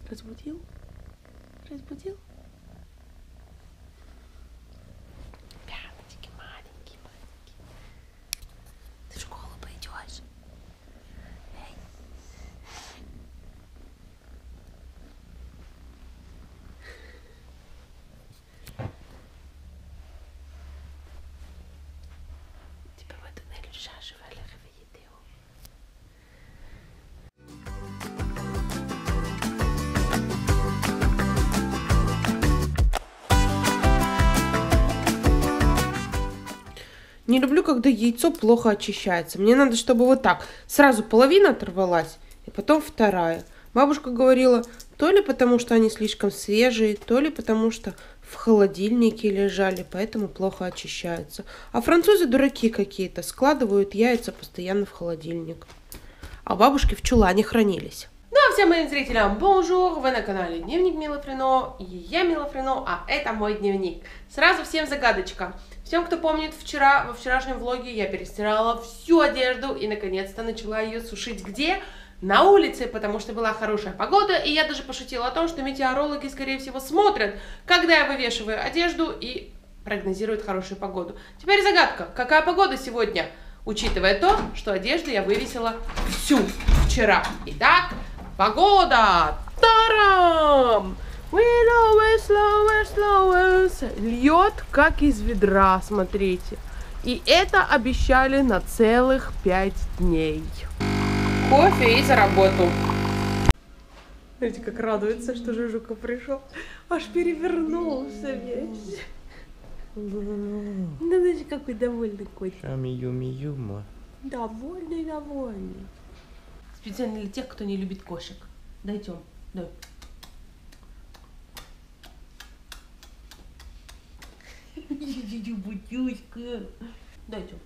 Разбудил? Разбудил? Пяточки маленькие, маленькие. Ты в школу пойдешь? Эй. Tu peux me donner le chat, je vais aller réveiller Théo. Не люблю, когда яйцо плохо очищается. Мне надо, чтобы вот так. Сразу половина оторвалась, и потом вторая. Бабушка говорила, то ли потому, что они слишком свежие, то ли потому, что в холодильнике лежали, поэтому плохо очищаются. А французы дураки какие-то, складывают яйца постоянно в холодильник. А бабушки в чулане хранились. Ну а всем моим зрителям бонжур! Вы на канале Дневник Милы Френо, и я Мила Френо, а это мой дневник. Сразу всем загадочка. Всем, кто помнит, вчера, во вчерашнем влоге я перестирала всю одежду и наконец-то начала ее сушить где? На улице, потому что была хорошая погода, и я даже пошутила о том, что метеорологи, скорее всего, смотрят, когда я вывешиваю одежду и прогнозируют хорошую погоду. Теперь загадка, какая погода сегодня, учитывая то, что одежду я вывесила всю вчера. Итак, погода! Тарам! Льет, как из ведра, смотрите. И это обещали на целых 5 дней. Кофе и за работу. Смотрите, как радуется, что Жужука пришел. Аж перевернулся весь. Ну, знаете, какой довольный котик. Мию-мию-ма. Довольный, довольный. Специально для тех, кто не любит кошек. Дай, Тём, дай. Дай, Тём.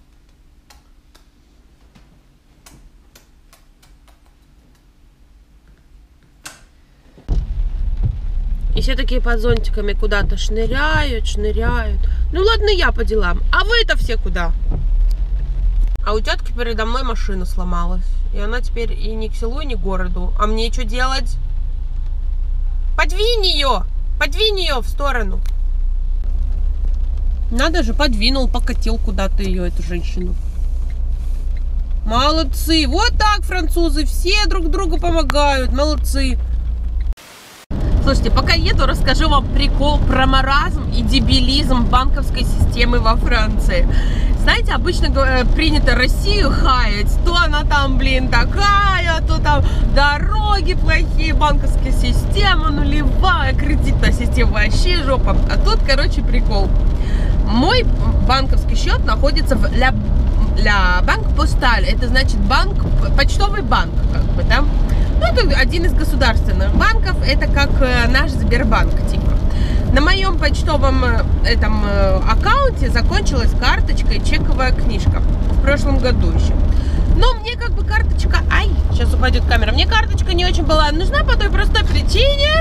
И все такие под зонтиками куда-то шныряют. Ну ладно, я по делам. А вы-то все куда? А у тетки передо мной машина сломалась. И она теперь и ни к селу, и ни к городу. А мне что делать? Подвинь ее! Подвинь ее в сторону. Надо же, подвинул, покатил куда-то ее, эту женщину. Молодцы! Вот так, французы, все друг другу помогают. Молодцы! Слушайте, пока еду, расскажу вам прикол про маразм и дебилизм банковской системы во Франции. Знаете, обычно принято Россию хаять, то она там, блин, такая, то там дороги плохие, банковская система нулевая, кредитная система вообще жопа. А тут, короче, прикол. Мой банковский счет находится в Ля Банк Посталь, это значит банк, почтовый банк, как бы, да? Ну, это один из государственных банков, это как наш Сбербанк, типа. На моем почтовом этом аккаунте закончилась карточка и чековая книжка в прошлом году еще. Но мне как бы карточка, ай, сейчас упадет камера, мне карточка не очень была нужна по той простой причине,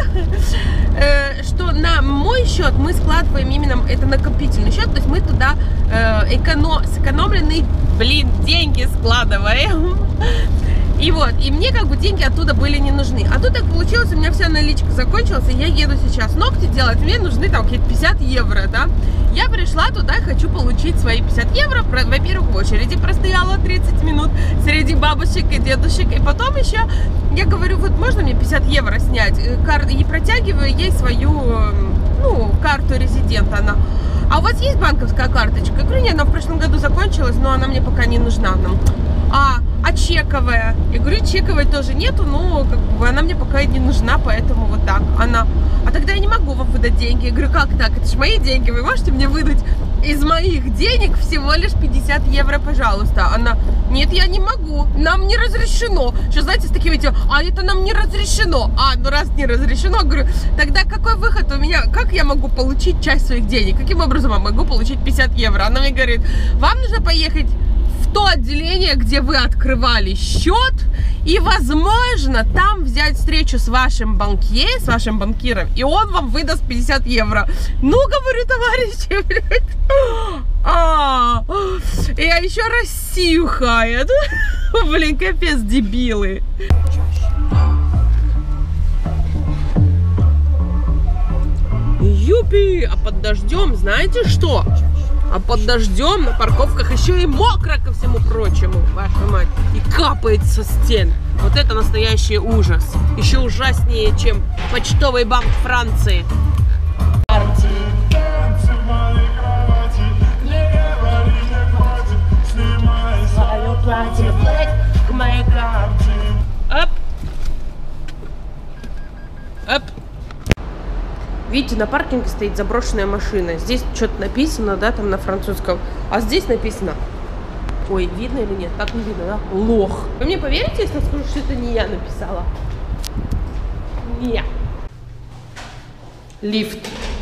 что на мой счет мы складываем именно, это накопительный счет, то есть мы туда сэкономленные, блин, деньги складываем. И вот, и мне как бы деньги оттуда были не нужны. А тут так получилось, у меня вся наличка закончилась, и я еду сейчас ногти делать, мне нужны там какие-то 50 евро, да. Я пришла туда и хочу получить свои 50 евро. Во-первых, в очереди простояла 30 минут среди бабушек и дедушек. И потом еще я говорю, вот можно мне 50 евро снять? И протягиваю ей свою, ну, карту резидента. Она, а у вас есть банковская карточка? Я говорю, нет, она в прошлом году закончилась, но она мне пока не нужна нам. А чековая? Я говорю, чековой тоже нету, но как бы она мне пока и не нужна, поэтому вот так. Она, а тогда я не могу вам выдать деньги. Я говорю, как так? Это же мои деньги, вы можете мне выдать из моих денег всего лишь 50 евро, пожалуйста? Она, нет, я не могу, нам не разрешено. Что, знаете, с такими этими, а это нам не разрешено. Ну раз не разрешено, говорю, тогда какой выход у меня? Как я могу получить часть своих денег? Каким образом я могу получить 50 евро? Она мне говорит, вам нужно поехать в то отделение, где вы открывали счет, и, возможно, там взять встречу с вашим банкиром, и он вам выдаст 50 евро. Ну, говорю, товарищи, блядь. Я еще Россию хаят. Блин, капец, дебилы. Юпи! А под дождем, знаете что? А под дождем на парковках еще и мокро, ко всему прочему, ваша мать. И капает со стен. Вот это настоящий ужас. Еще ужаснее, чем почтовый банк Франции. Оп. Оп. Видите, на паркинге стоит заброшенная машина. Здесь что-то написано, да, там на французском. А здесь написано... Ой, видно или нет? Так не видно, да? Лох. Вы мне поверите, если я скажу, что это не я написала? Не я. Лифт.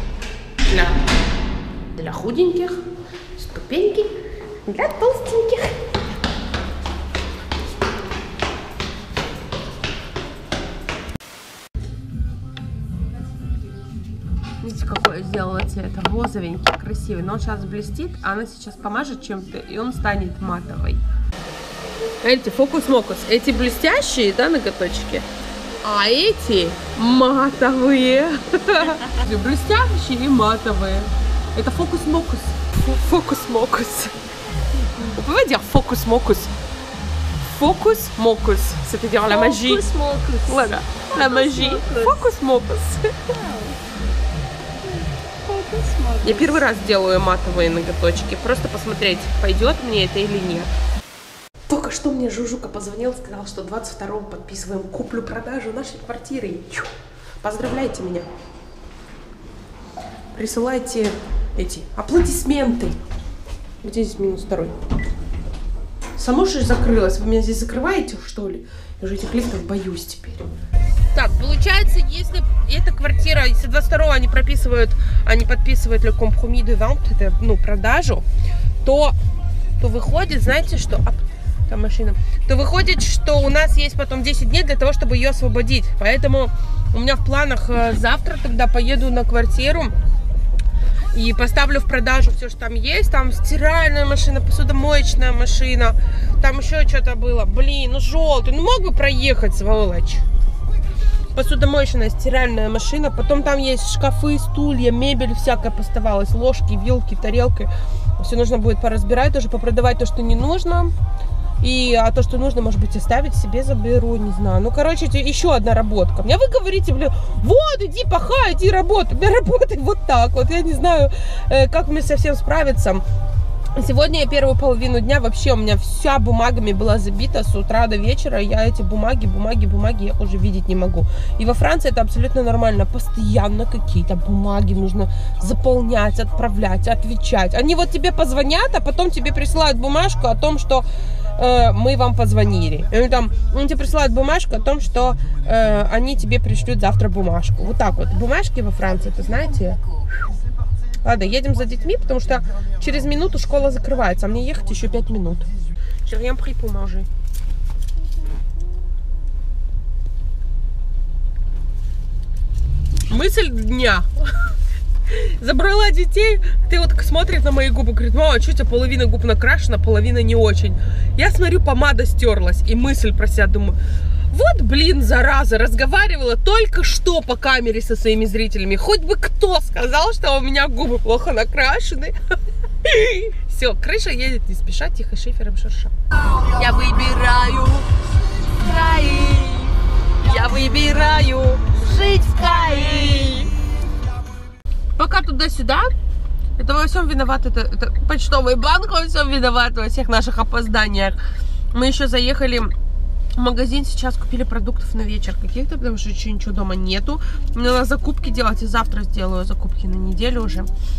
Для худеньких. Ступеньки. Для толстеньких. Видите, какой я сделала цвет? Розовенький, красивый. Но он сейчас блестит, а она сейчас помажет чем-то, и он станет матовый. Смотрите, фокус-мокус. Эти блестящие, да, ноготочки, а эти матовые. Блестящие и матовые. Это фокус-мокус. Фокус-мокус. Vous pouvez dire focus-mocus. Focus-mocus, c'est-à-dire la magie. Focus-mocus. Voilà, la magie. Focus-mocus. Я первый раз делаю матовые ноготочки. Просто посмотреть, пойдет мне это или нет. Только что мне Жужука позвонил, сказал, что 22-го подписываем куплю-продажу нашей квартиры. Поздравляйте меня. Присылайте эти аплодисменты. Где здесь -2? Само же закрылось. Вы меня здесь закрываете, что ли? Я уже этих лифтов боюсь теперь. Так, получается, если эта квартира, если 22-го они подписывают le compromis de vente, это, ну, продажу, то выходит, знаете, что... Там машина. То выходит, что у нас есть потом 10 дней для того, чтобы ее освободить. Поэтому у меня в планах завтра тогда поеду на квартиру и поставлю в продажу все, что там есть. Там стиральная машина, посудомоечная машина. Там еще что-то было. Блин, ну желтый. Ну мог бы проехать, сволочь. Посудомоечная, стиральная машина. Потом там есть шкафы, стулья, мебель всякая поставалась. Ложки, вилки, тарелки. Все нужно будет поразбирать, тоже попродавать то, что не нужно. А то, что нужно, может быть, оставить себе, заберу, не знаю. Ну, короче, еще одна работка. Мне вы говорите, блин, вот, иди пахай, иди работай. У меня работает вот так вот. Я не знаю, как мне со всем справиться. Сегодня я первую половину дня вообще у меня вся бумагами была забита с утра до вечера. Я эти бумаги я уже видеть не могу. И во Франции это абсолютно нормально. Постоянно какие-то бумаги нужно заполнять, отправлять, отвечать. Они вот тебе позвонят, а потом тебе присылают бумажку о том, что мы вам позвонили. И там, они тебе присылают бумажку о том, что они тебе пришлют завтра бумажку. Вот так вот. Бумажки во Франции, это знаете... Ладно, едем за детьми, потому что через минуту школа закрывается, а мне ехать еще 5 минут. J'ai rien pris pour manger. Мысль дня. Забрала детей, ты вот смотрит на мои губы, говорит, мама, что у тебя половина губ накрашена, половина не очень. Я смотрю, помада стерлась, и мысль про себя думаю, вот, блин, зараза, разговаривала только что по камере со своими зрителями. Хоть бы кто сказал, что у меня губы плохо накрашены. Все, крыша едет не спеша, тихо, шифером шурша. Я выбираю Каи. Я выбираю жить в Каи. Пока туда-сюда, это во всем виноват, это почтовый банк во всем виноват, во всех наших опозданиях. Мы еще заехали в магазин, сейчас купили продуктов на вечер каких-то, потому что еще ничего дома нету. Мне надо закупки делать, и завтра сделаю закупки на неделю уже.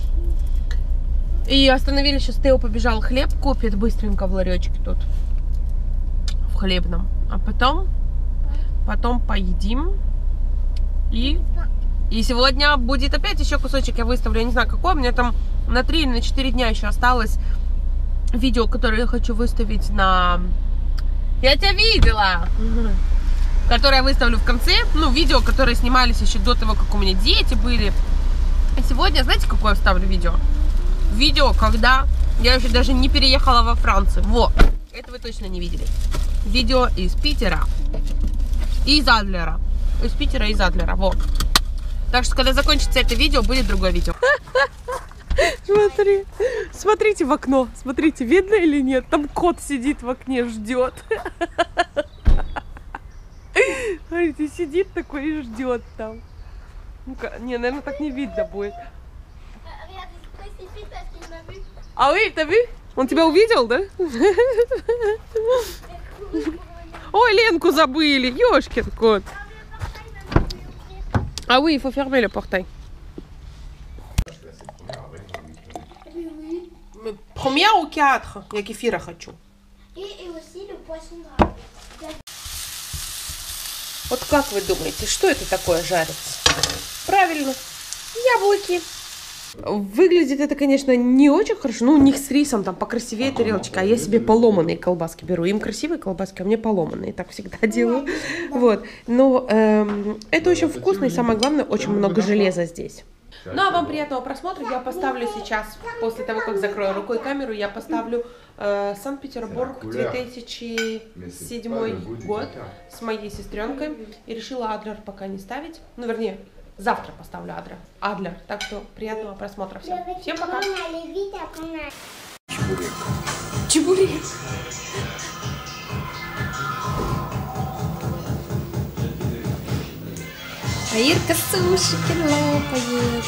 И остановились, сейчас Тео побежал хлеб купит быстренько в ларечке тут, в хлебном. А потом поедим. И сегодня будет опять еще кусочек, я выставлю, я не знаю какой, у меня там на 3 или на 4 дня еще осталось видео, которое я хочу выставить на... Я тебя видела! Которое я выставлю в конце. Ну, видео, которые снимались еще до того, как у меня дети были. И сегодня, знаете, какое я вставлю видео? Видео, когда я еще даже не переехала во Францию. Вот. Это вы точно не видели. Видео из Питера. И из Адлера. Из Питера и из Адлера. Вот. Так что, когда закончится это видео, будет другое видео. Смотри, смотрите в окно. Смотрите, видно или нет? Там кот сидит в окне, ждет. Смотрите, сидит такой и ждет там. Ну-ка, не, наверное, так не видно будет. А вы, t'as vu? Он тебя увидел, да? Ой, Ленку забыли, ёшкин кот. А oui, il faut fermer le portail. Première ou 4? Я кефира хочу. Et aussi le poisson gras. Вот как вы думаете, что это такое жарится? Правильно, яблоки. Выглядит это, конечно, не очень хорошо. Ну, у них с рисом там покрасивее тарелочка, а я себе поломанные колбаски беру. Им красивые колбаски, а мне поломанные. Так всегда делаю. Вот. Но это очень вкусно и, самое главное, очень много железа здесь. Ну, а вам приятного просмотра. Я поставлю сейчас, после того, как закрою рукой камеру, я поставлю Санкт-Петербург 2007 год с моей сестренкой. И решила Адлер пока не ставить. Ну, вернее, завтра поставлю Адлер. Так что приятного просмотра всем. Всем пока. Чебурек. А Ирка сушики лопает.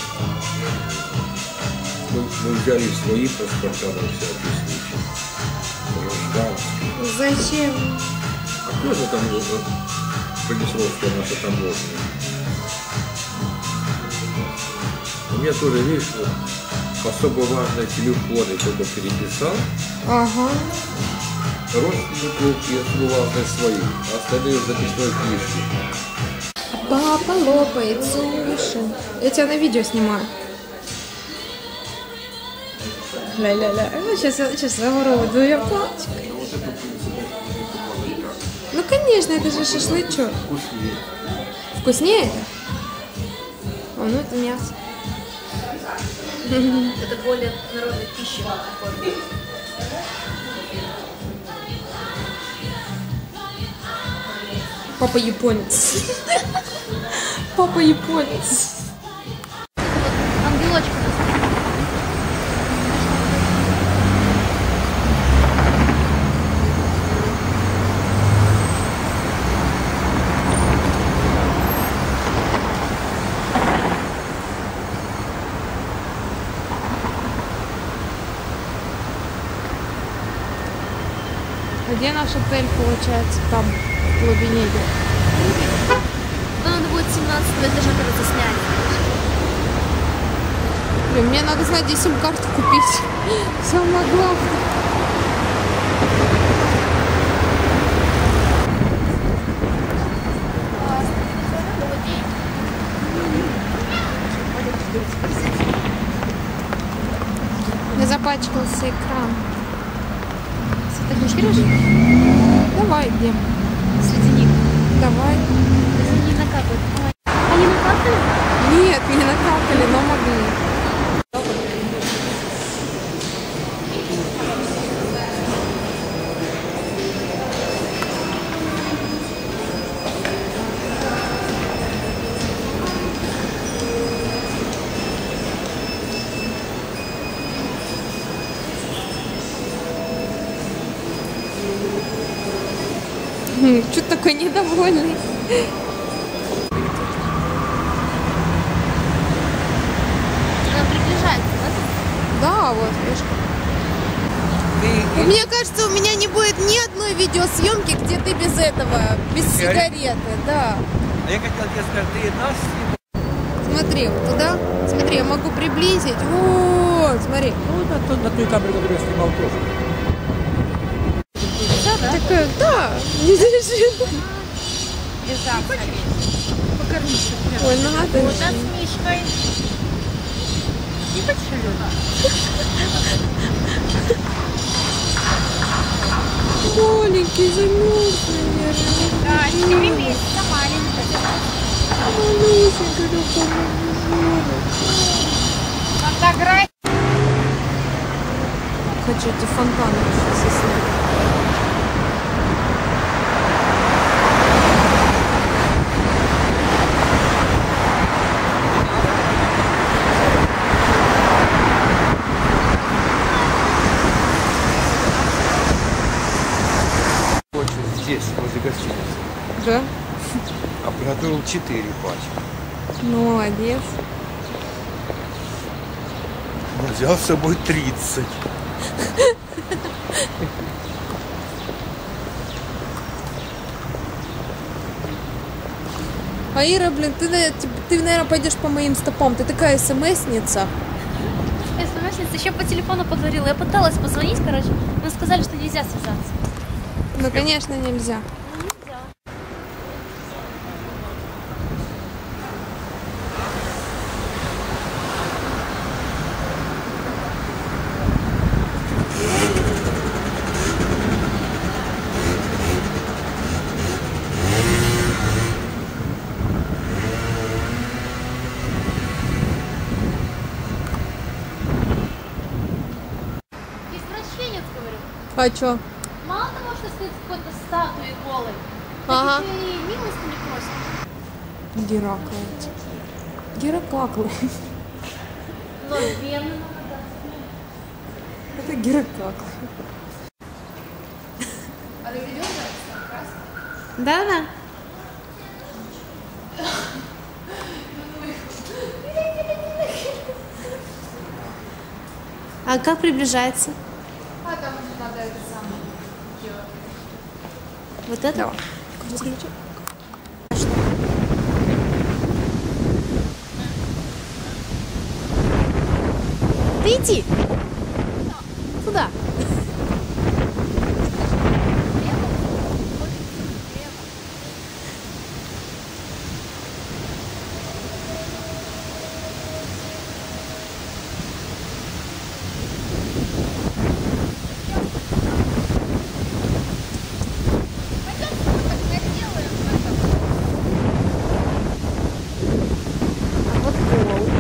Мы взяли свои паспорта на всякий случай. Гражданские. Зачем? А тоже там Приднестровская наша таможня. У меня тоже, видишь, вот, особо важные телефоны только переписал. Ага. Родственников и особо важные свои. А остальные в записной книжке. Папа лопает суши. Я тебя на видео снимаю. Ля-ля-ля. Ну, сейчас оборудую я палочкой. Ну, конечно, это же шашлычок. Вкуснее. Вкуснее это? О, ну это мясо. Это более народной пищи. Папа японец. Папа японец. Ангелочка. Где наш отель получается? Там, в глубине. Но надо будет 17-го этажа, кажется, снять. Блин, мне надо знать, где сим-карту купить. Самое главное. Не запачкался экран. Сфотографируешь? Давай, где? Среди них. Давай. Если не накапают. Они накапали? Нет, не накапали, но могли. Что такой недовольный? Она приближается, да? Да, вот, видишь. Мне кажется, у меня не будет ни одной видеосъемки, где ты без этого, без сигареты, да. А я хотел тебе сказать, ты нас Смотри, вот туда. Смотри, я могу приблизить. Вот, смотри. ну, на той камере, которую я снимал тоже. Такая, да, не держи. Ой, надо Вот же. с Мишкой. Не хочешь Маленький, замерз, наверное. Да, 4 месяца маленькая. Малюсенький такой. Фотография. Хочу эти фонтаны сейчас снять. А приготовил 4 пачки. Ну, молодец. Но взял с собой 30. А Ира, блин, ты, наверное, пойдешь по моим стопам. Ты такая смс-ница. СМС еще по телефону поговорила. Я пыталась позвонить, короче, но сказали, что нельзя связаться. Ну, конечно, нельзя. Нельзя. Извращенец, говорю. А чё? Мало того, что стоит с какой-то статуей голой, Ага. так еще и милости не просит. Геракл. Геракл. Но вены надо. Это Геракл. Да-да. А как приближается? А там надо это самое делать. Вот это? Давай. Ты иди. Туда. Вот пол.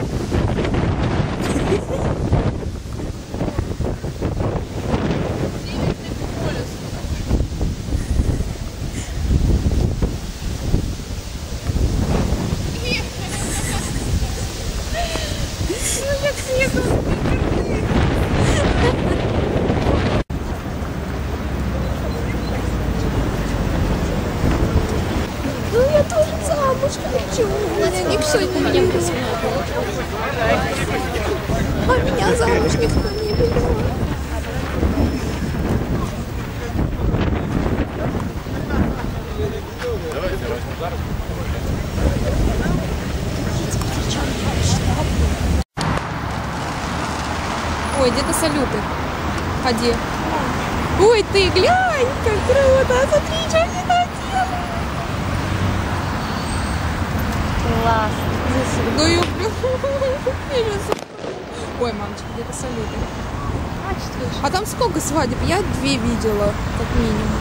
Ну, я тоже замуж хочу. У меня никто не берет. А меня замуж никто не берет. Ой, где-то салюты. Ходи. Ой, ты глянь, как круто. Смотри, что они там делают. Класс. Ну, я Ой, мамочка, где-то салюты. А там сколько свадеб? Я 2 видела, как минимум.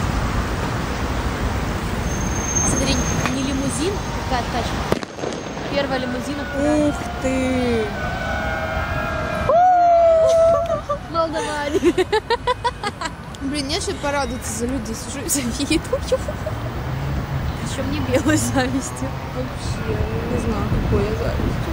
Смотри, не лимузин, какая тачка. Первая лимузина. Ух ты! Молдаване. Блин, мне еще порадоваться за людей. Сижу и завидую. Еще мне белой завистью. Вообще, не знаю, какой я завистью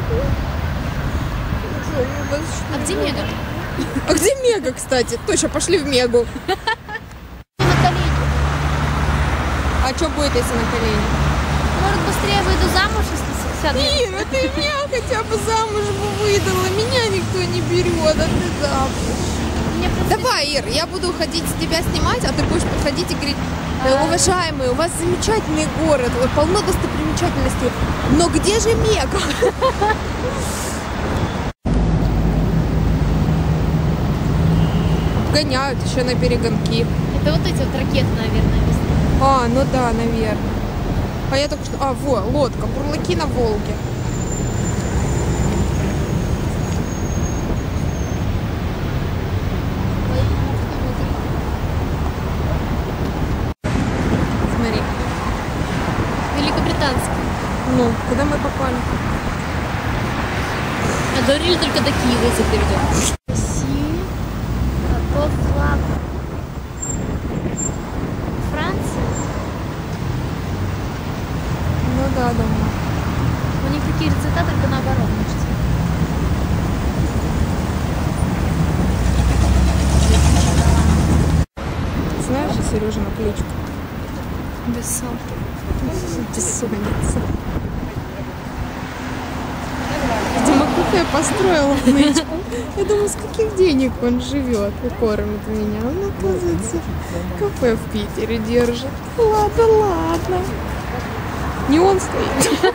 завидую. А где Мега? А где Мега, кстати? Точно, пошли в Мегу. На колени. А что будет, если на колени? Может, быстрее выйду замуж, если сяду? Ира, ты меня хотя бы замуж бы выдала. Меня никто не берет, а ты замуж. Мне просто... Давай, Ир, я буду ходить с тебя снимать, а ты будешь подходить и говорить: уважаемые, у вас замечательный город, полно достопримечательностей, но где же Мега? Гоняют еще на перегонки. Это вот эти вот ракеты, наверное, весны. А, ну да, наверное. А я только что... А, во, лодка, бурлаки на Волге. Смотри. Великобританский. Ну, куда мы попали? А говорили только до Киева, если перейдем. Россия. Каков флаг? Франция. Ну да, думаю. У них такие цвета, только наоборот, кажется. Знаешь, Сережа на кличку? Бессонка. Бессонница. Видимо, кафе построил в нычку. Я думаю, с каких денег он живет и кормит меня. Он, оказывается, кафе в Питере держит. Ладно, ладно. Не он стоит.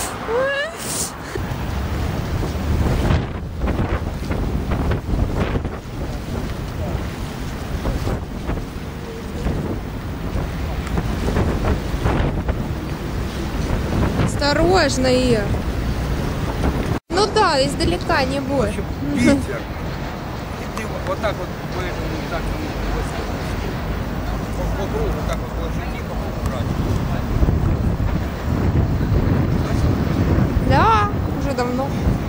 Осторожно, Ир. Ну да, издалека не бой. Питер. И ты вот так вот по этому, так по кругу, так вот ложи, тихо убрать. Да, уже давно.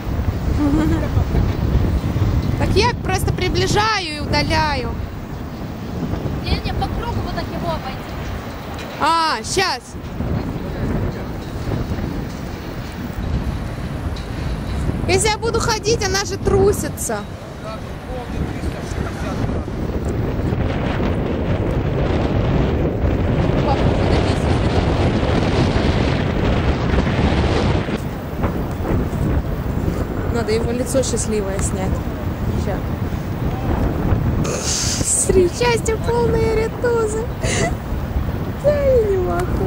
Так я просто приближаю и удаляю. Не, по кругу вот так его обойти. А, сейчас. Если я буду ходить, она же трусится. Надо его лицо счастливое снять. Сейчас. Смотри, счастье полные ретузы. Я не могу.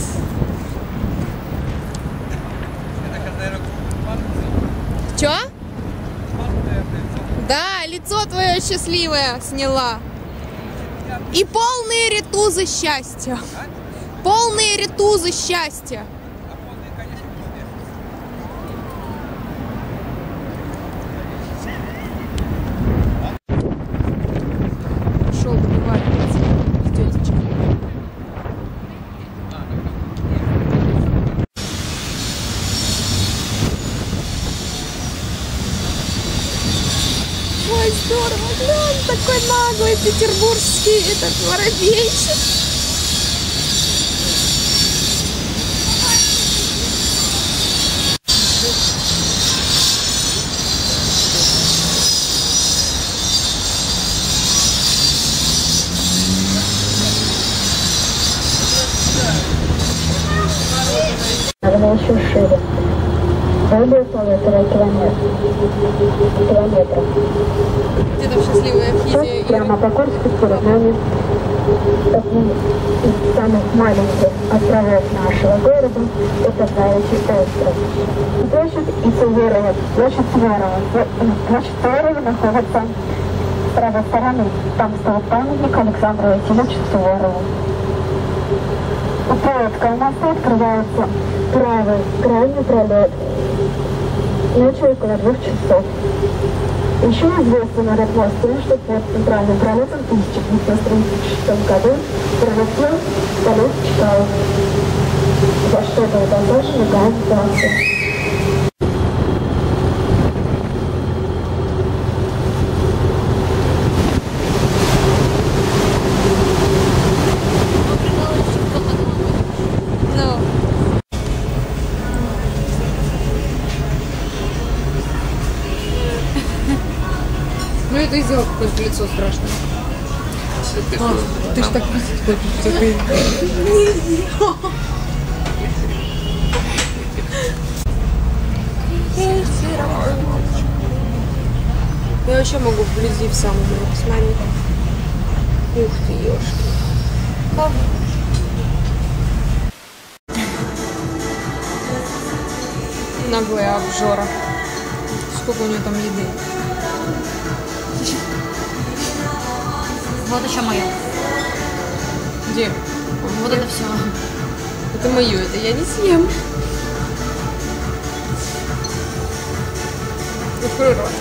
Чё? Да, лицо твое счастливое сняла. И полные ретузы счастья. Полные ретузы счастья. Пошел договариваться с тетечкой. Ой, здорово, глянь, такой наглый петербургский этот воробейчик. Надо еще шире. Более 1,5 километра. Где там счастливая физия? Тут прямо по Курску перед нами один из самых маленьких островов нашего города. Это Заячий остров. Площадь Суворова. Площадь Суворова находится с правой стороны. Там стоит памятник Александру Васильевичу Суворову. У Троицкого моста открывается правый крайний пролет. Ночью около 2 часов. Еще известно на мост, что под центральным пролетом в 1936 году пролетел полет Чкалов, за что был тоже мигает станция. Ну это и сделал какое-то лицо страшное. Ты ж так хочешь. Я вообще могу вблизи в самом деле посмотреть. Ух ты, ёшки. Наглая обжора. Сколько у нее там еды? Вот еще мое. Где? Вот это все. Это мое, это я не съем. Открой рот.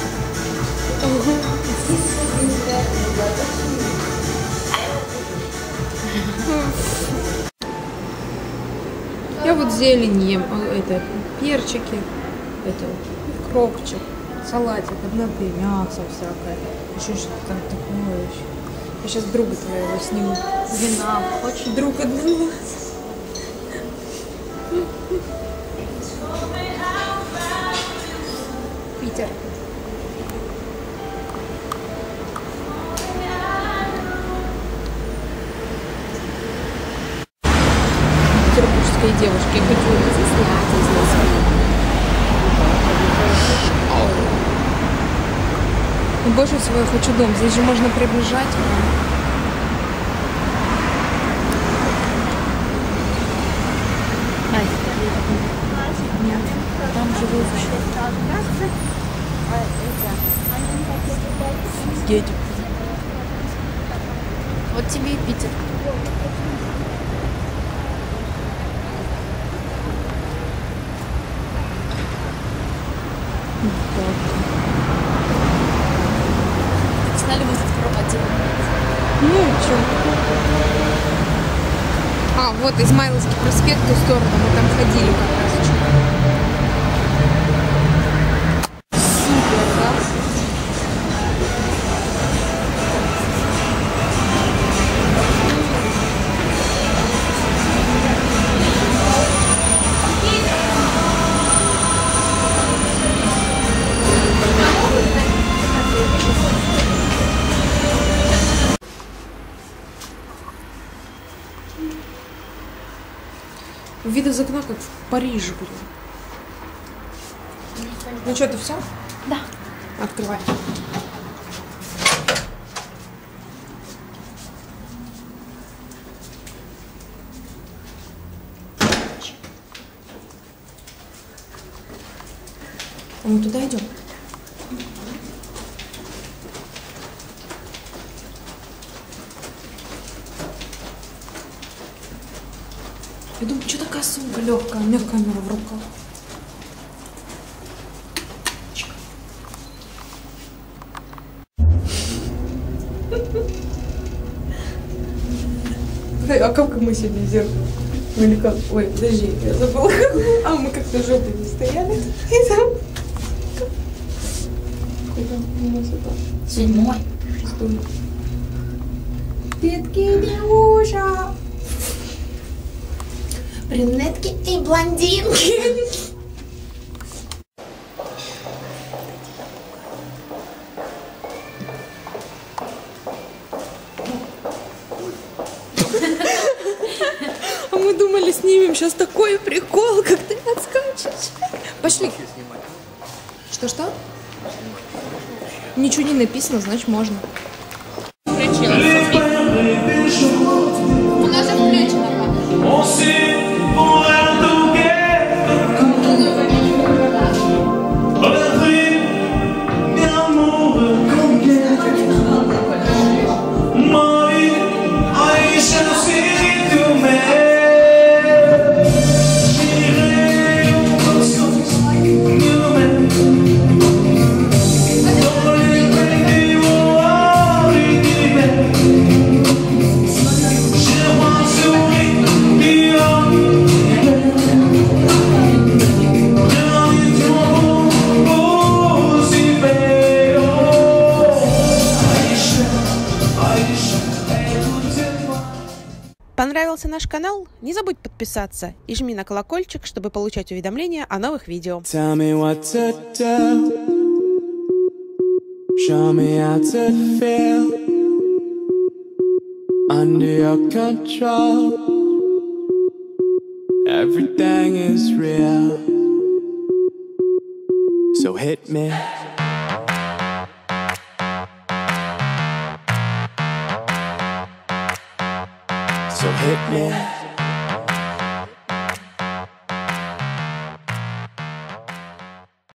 Я вот зелень ем, это перчики, это кропчик, салатик, однотый, мясо всякое, еще что-то там такое еще. Я сейчас друга твоего сниму. Вина. Очень. Друг одного. Питер. петербургской девушки. Я хочу это заснять из Москвы. И больше всего я хочу дом. Здесь же можно приближать. Там живут еще. Едем. Вот тебе и Питер. Сняли вот эту кровать. Ну и чё? А, вот Измайловский проспект, в ту сторону. Мы там ходили как раз. Супер, да? Вид из окна как в Париже, блин. Ну что, это все? Да. Открывай. А мы туда идем? Я думаю, что такая сумка легкая, у меня камера в руках. А как мы сегодня зеркало? Или как? Ой, подожди, я забыла. А мы как-то жопой не стояли. И там... Куда у нас это? 7-й. Шестой. Детки, ужа. Брюнетки и блондинки. А мы думали, снимем сейчас такой прикол, как ты отскачешь. Пошли. Что? Ничего не написано, значит можно. У нас же включено. Понравился наш канал? Не забудь подписаться и жми на колокольчик, чтобы получать уведомления о новых видео. Tell me what to do. Show me how to feel under your control. Everything is real. So hit me. So hit me.